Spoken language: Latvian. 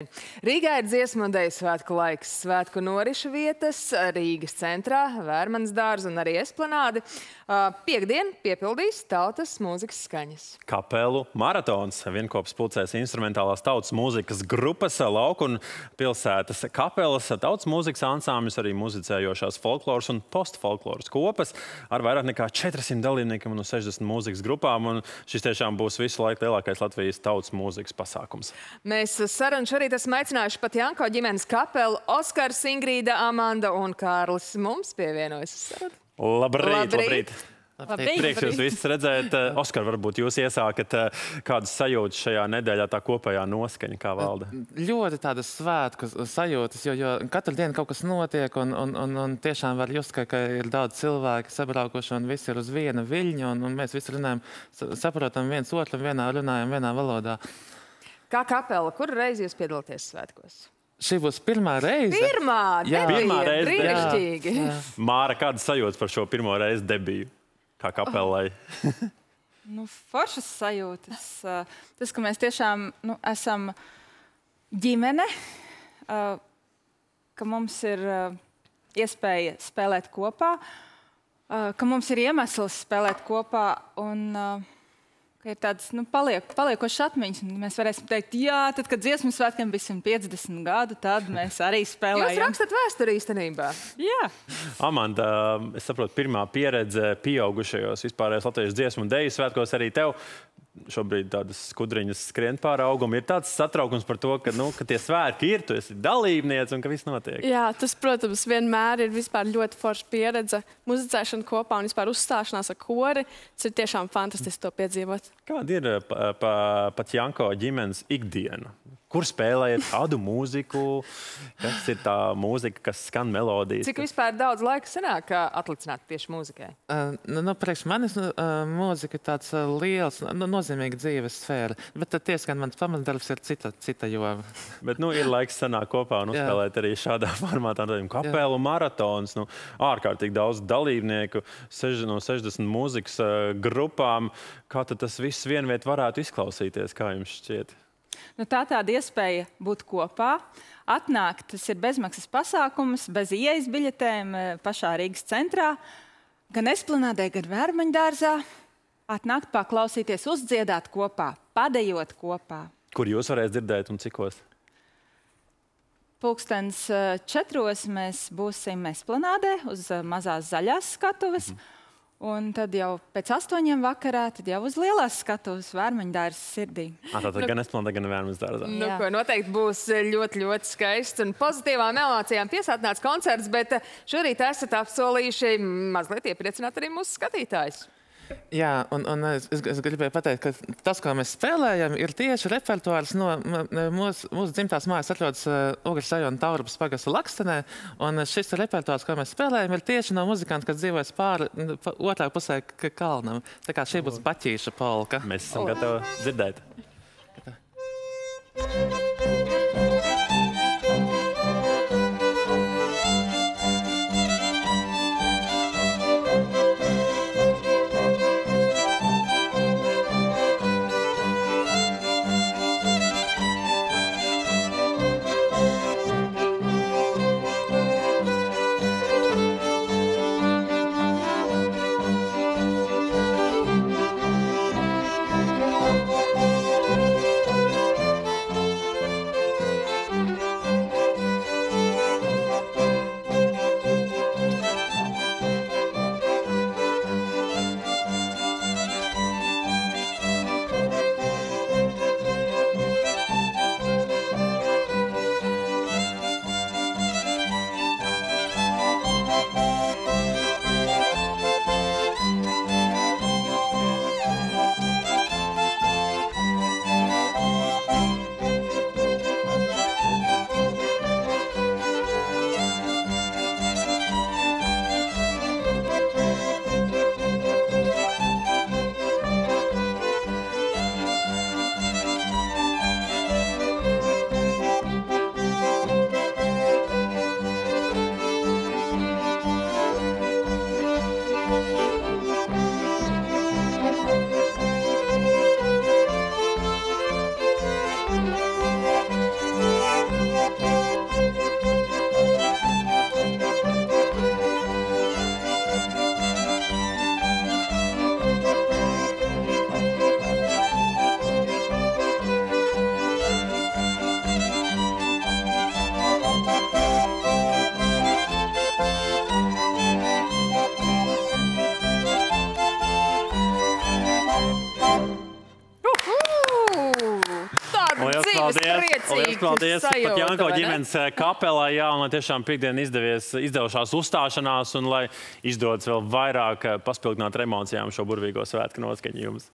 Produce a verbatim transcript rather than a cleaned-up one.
Rīgā ir dziesmu un deju svētku laiks. Svētku norišu vietas Rīgas centrā, Vērmanas dārza un arī Esplanādi. Piektdien piepildīs tautas mūzikas skaņas. Kapelu maratons. Vienkops pulcēs instrumentālās tautas mūzikas grupas, lauku un pilsētas kapelas, tautas mūzikas ansāmjus, arī muzicējošās folkloras un postfolkloras kopas ar vairāk nekā četrsimt dalībniekiem no sešdesmit mūzikas grupām. Un šis tiešām būs visu laiku lielākais Latvijas tautas mūzikas pasākums. Mēs sarunu šorīt esam aicinājuši pat Janko ģimenes kapelu, Oskars, Ingrīda, Amanda un Kārlis mums pievienojas. Labrīt, labrīt! Labrīt. Labrīt. Prieks jūs visus redzēt. Oskar, varbūt jūs iesākat kādas sajūtas šajā nedēļā, tā kopējā noskaņa, kā valda? Ļoti tādas svētku sajūtas, jo, jo katru dienu kaut kas notiek un, un, un, un tiešām var just, ka, ka ir daudz cilvēki sabraukuši un visi ir uz viena viļņa un, un mēs visi runājam, saprotam viens otru, vienā runājam, vienā valodā. Kā kapela, kur reizi jūs piedalāties svētkos? Šī būs pirmā reize. Pirmā, jā. Pirmā reize, brīnišķīgi. Jā. Jā. Māra, kādas sajūtas par šo pirmo reizi debiju? Kā kapelai? Oh. Nu, foršas sajūtas. Tas, ka mēs tiešām nu, esam ģimene, ka mums ir iespēja spēlēt kopā, ka mums ir iemesls spēlēt kopā un ka ir tādas nu, paliek, paliekošas atmiņas. Mēs varēsim teikt, jā, tad, kad dziesmu svētkiem bija simt piecdesmit gadu, tad mēs arī spēlējam. Jūs rakstat vēsturi īstenībā. Jā. Amanda, es saprotu, pirmā pieredze pieaugušajos vispārējos latviešu dziesmu un deju svētkos arī tev. Šobrīd tādas skudriņas skrien pār augumu. Ir tāds satraukums par to, ka, nu, ka tie svētki ir, tu esi dalībniece un ka viss notiek. Jā, tas, protams, vienmēr ir vispār ļoti forša pieredze. Muzicēšana kopā un vispār uzstāšanās ar kori. Tas ir tiešām fantastiski to piedzīvot. Kāda ir pa, pa, pat Janko ģimenes ikdiena? Kur spēlējat kādu mūziku? Kas ir tā mūzika, kas skan melodijas? Cik vispār daudz laika sanāk atlicināt tieši mūzikai? Uh, nu, priekš manis uh, mūzika ir tāds uh, liels, nu, nozīmīga dzīves sfēra. Bet tad tiesa, gan mans pamatdarbs ir cita, cita joma. Bet, nu, ir laiks sanāk kopā un uzspēlēt arī šādā formātā. Kapelu maratons, nu, ārkārtīgi daudz dalībnieku, sež, no sešdesmit mūzikas uh, grupām. Kā tad tas viss vienviet varētu izklausīties, kā jums šķiet? Nu, tā tāda iespēja būt kopā, atnākt, tas ir bezmaksas pasākums, bez ieejas biļetēm pašā Rīgas centrā, gan Esplanādē, gan Vērmaņu dārzā, atnākt paklausīties, uzdziedāt kopā, padejot kopā. Kur jūs varēs dzirdēt un cikos? Pulkstens četros mēs būsim Esplanādē uz mazās zaļās skatuves. Mm. Un tad jau pēc astoņiem vakarā, tad jau uz lielās skatuves Vērmaņu dārzas sirdī. À, tātad gan Esplanādā, gan Vērmaņu dārzā. Nu, ko, noteikti būs ļoti, ļoti skaists un pozitīvām emocijām piesātināts koncerts, bet šorīt esat apsolījuši mazliet iepriecināt arī mūsu skatītājus. Jā, un, un es, es gribēju pateikt, ka tas, ko mēs spēlējam, ir tieši repertuārs no mūsu, mūsu dzimtās mājas atrodas Ugras rajona Taurubas pagasta Lakstenē, un šis repertuārs, ko mēs spēlējam, ir tieši no muzikanta, kas dzīvojas pāri otrā pusē kalnam. Tā kā šī būs Baķīša polka. Mēs esam gatavi dzirdēt. priecīgi. Lielas paldies pat sajūta, Janko vai ne? ģimenes kapelā, jā, un lai tiešām piekdien izdevies, izdevušās uzstāšanās un lai izdodas vēl vairāk paspildināt ar emocijām šo burvīgo svētku noskaņu jums.